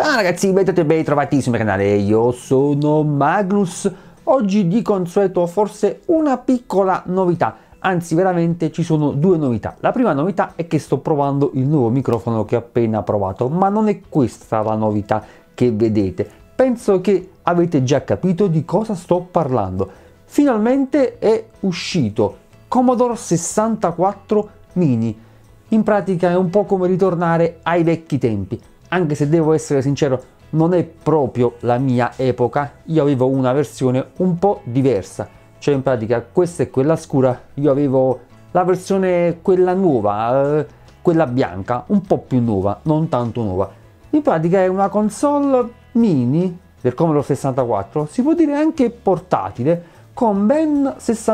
Ciao ragazzi, ben trovati sul mio canale, io sono Magnus. Oggi di consueto forse una piccola novità, anzi veramente ci sono due novità. La prima novità è che sto provando il nuovo microfono che ho appena provato, ma non è questa la novità che vedete. Penso che avete già capito di cosa sto parlando. Finalmente è uscito Commodore 64 Mini. In pratica è un po' come ritornare ai vecchi tempi. Anche se devo essere sincero, non è proprio la mia epoca, io avevo una versione un po' diversa, cioè in pratica questa è quella scura, io avevo la versione quella nuova, quella bianca, un po' più nuova, non tanto nuova. In pratica è una console mini del Commodore 64, si può dire anche portatile, con ben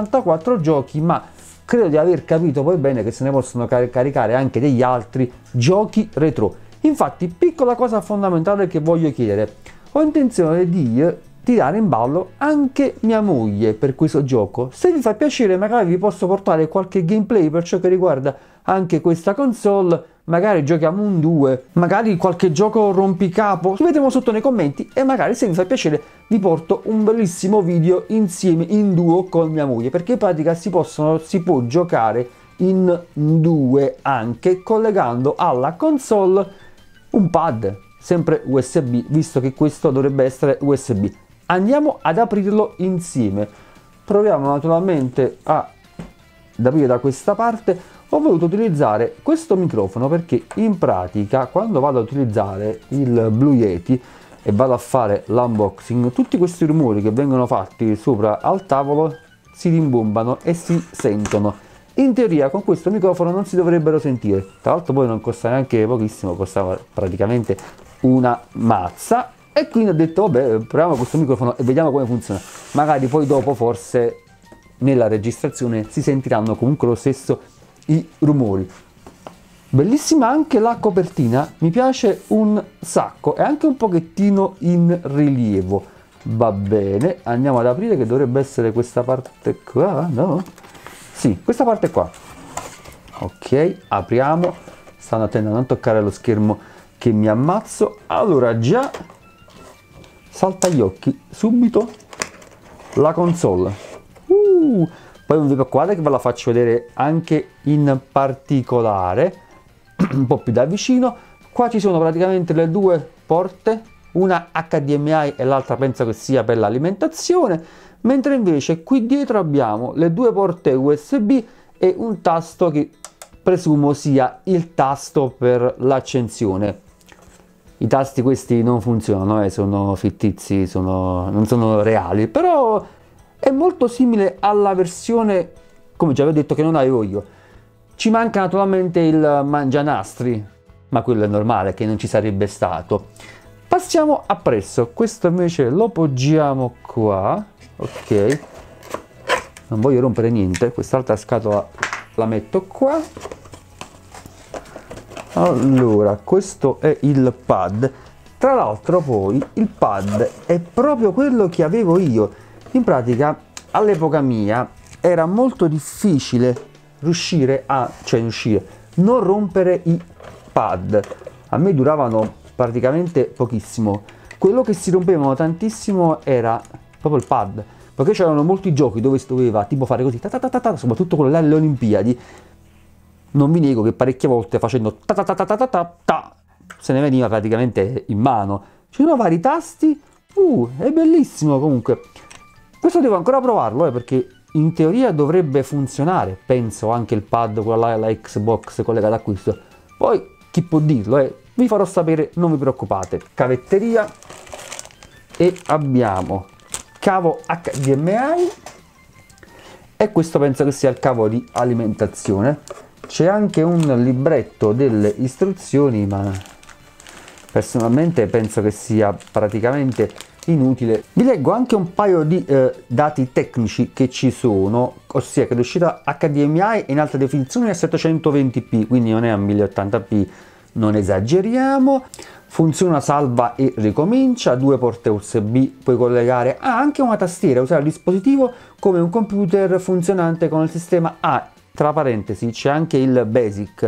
64 giochi, ma credo di aver capito poi bene che se ne possono caricare anche degli altri giochi retro. Infatti, piccola cosa fondamentale che voglio chiedere, ho intenzione di tirare in ballo anche mia moglie per questo gioco. Se vi fa piacere magari vi posso portare qualche gameplay per ciò che riguarda anche questa console, magari giochiamo un 2, magari qualche gioco rompicapo, scrivetemi sotto nei commenti e magari se vi fa piacere vi porto un bellissimo video insieme in duo con mia moglie, perché in pratica si può giocare in due anche collegando alla console un pad, sempre USB, visto che questo dovrebbe essere USB. Andiamo ad aprirlo insieme. Proviamo naturalmente ad aprire da questa parte. Ho voluto utilizzare questo microfono perché in pratica quando vado ad utilizzare il Blue Yeti e vado a fare l'unboxing, tutti questi rumori che vengono fatti sopra al tavolo si rimbombano e si sentono. In teoria con questo microfono non si dovrebbero sentire, tra l'altro poi non costa neanche pochissimo, costava praticamente una mazza, e quindi ho detto vabbè, proviamo questo microfono e vediamo come funziona. Magari poi dopo forse nella registrazione si sentiranno comunque lo stesso i rumori. Bellissima anche la copertina, mi piace un sacco, è anche un pochettino in rilievo. Va bene, andiamo ad aprire, che dovrebbe essere questa parte qua, no? Sì, questa parte qua. Ok, apriamo. Stanno attento a non toccare lo schermo che mi ammazzo. Allora, già salta agli occhi subito la console. Poi non vi preoccupate che ve la faccio vedere anche in particolare, un po' più da vicino. Qua ci sono praticamente le due porte, una HDMI e l'altra penso che sia per l'alimentazione, mentre invece qui dietro abbiamo le due porte USB e un tasto che presumo sia il tasto per l'accensione. I tasti questi non funzionano, sono fittizi, non sono reali, però è molto simile alla versione, come già vi ho detto, che non avevo io. Ci manca naturalmente il mangianastri, ma quello è normale che non ci sarebbe stato. Passiamo appresso, questo invece lo poggiamo qua. Ok, non voglio rompere niente, quest'altra scatola la metto qua. Allora, questo è il pad. Tra l'altro poi il pad è proprio quello che avevo io. In pratica all'epoca mia era molto difficile riuscire a non rompere i pad. A me duravano praticamente pochissimo. Quello che si rompevano tantissimo era proprio il pad, perché c'erano molti giochi dove si doveva tipo fare così, soprattutto quello là alle Olimpiadi. Non vi nego che parecchie volte facendo se ne veniva praticamente in mano. Ci sono vari tasti, è bellissimo comunque. Questo devo ancora provarlo, perché in teoria dovrebbe funzionare, penso anche il pad, quello là, la Xbox collegata a questo. Poi chi può dirlo, vi farò sapere, non vi preoccupate. Cavetteria, e abbiamo cavo HDMI e questo penso che sia il cavo di alimentazione. C'è anche un libretto delle istruzioni, ma personalmente penso che sia praticamente inutile. Vi leggo anche un paio di dati tecnici che ci sono, ossia che l'uscita HDMI è in alta definizione a 720p, quindi non è a 1080p, non esageriamo. Funziona salva e ricomincia, due porte USB, puoi collegare anche una tastiera, usare il dispositivo come un computer funzionante con il sistema A. Tra parentesi c'è anche il BASIC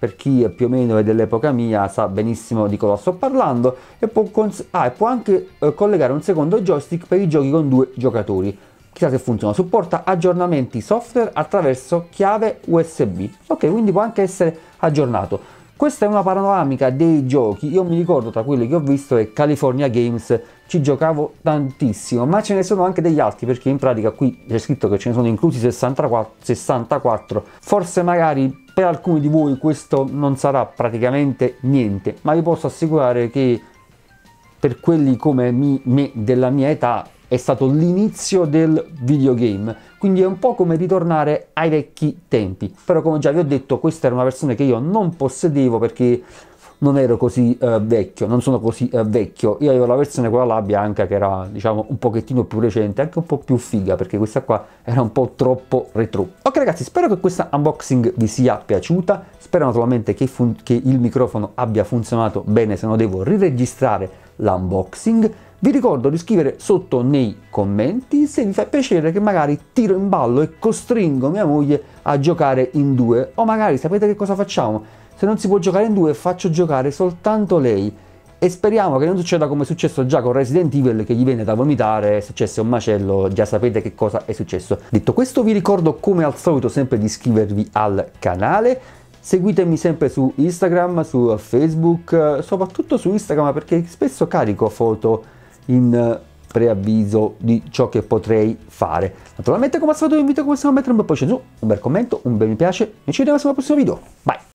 per chi più o meno è dell'epoca mia sa benissimo di cosa sto parlando, e può anche collegare un secondo joystick per i giochi con 2 giocatori. Chissà se funziona, supporta aggiornamenti software attraverso chiave USB. Ok, quindi può anche essere aggiornato. Questa è una panoramica dei giochi. Io mi ricordo, tra quelli che ho visto, è California Games, ci giocavo tantissimo, ma ce ne sono anche degli altri, perché in pratica qui c'è scritto che ce ne sono inclusi 64, forse magari per alcuni di voi questo non sarà praticamente niente, ma vi posso assicurare che per quelli come me della mia età è stato l'inizio del videogame, quindi è un po' come ritornare ai vecchi tempi. Però, come già vi ho detto, questa era una versione che io non possedevo perché non ero così vecchio, non sono così vecchio. Io avevo la versione quella là bianca, che era, diciamo, un pochettino più recente, anche un po' più figa, perché questa qua era un po' troppo retro. Ok ragazzi, spero che questa unboxing vi sia piaciuta, spero naturalmente che il microfono abbia funzionato bene, se no devo riregistrare l'unboxing. Vi ricordo di scrivere sotto nei commenti se vi fa piacere che magari tiro in ballo e costringo mia moglie a giocare in 2, o magari sapete che cosa facciamo? Se non si può giocare in 2 faccio giocare soltanto lei, e speriamo che non succeda come è successo già con Resident Evil, che gli viene da vomitare, è successo un macello, già sapete che cosa è successo. Detto questo, vi ricordo come al solito sempre di iscrivervi al canale. Seguitemi sempre su Instagram, su Facebook, soprattutto su Instagram, perché spesso carico foto in preavviso di ciò che potrei fare. Naturalmente, come al solito vi invito a mettere un bel pollice in su, un bel commento, un bel mi piace, e ci vediamo al prossimo video. Bye!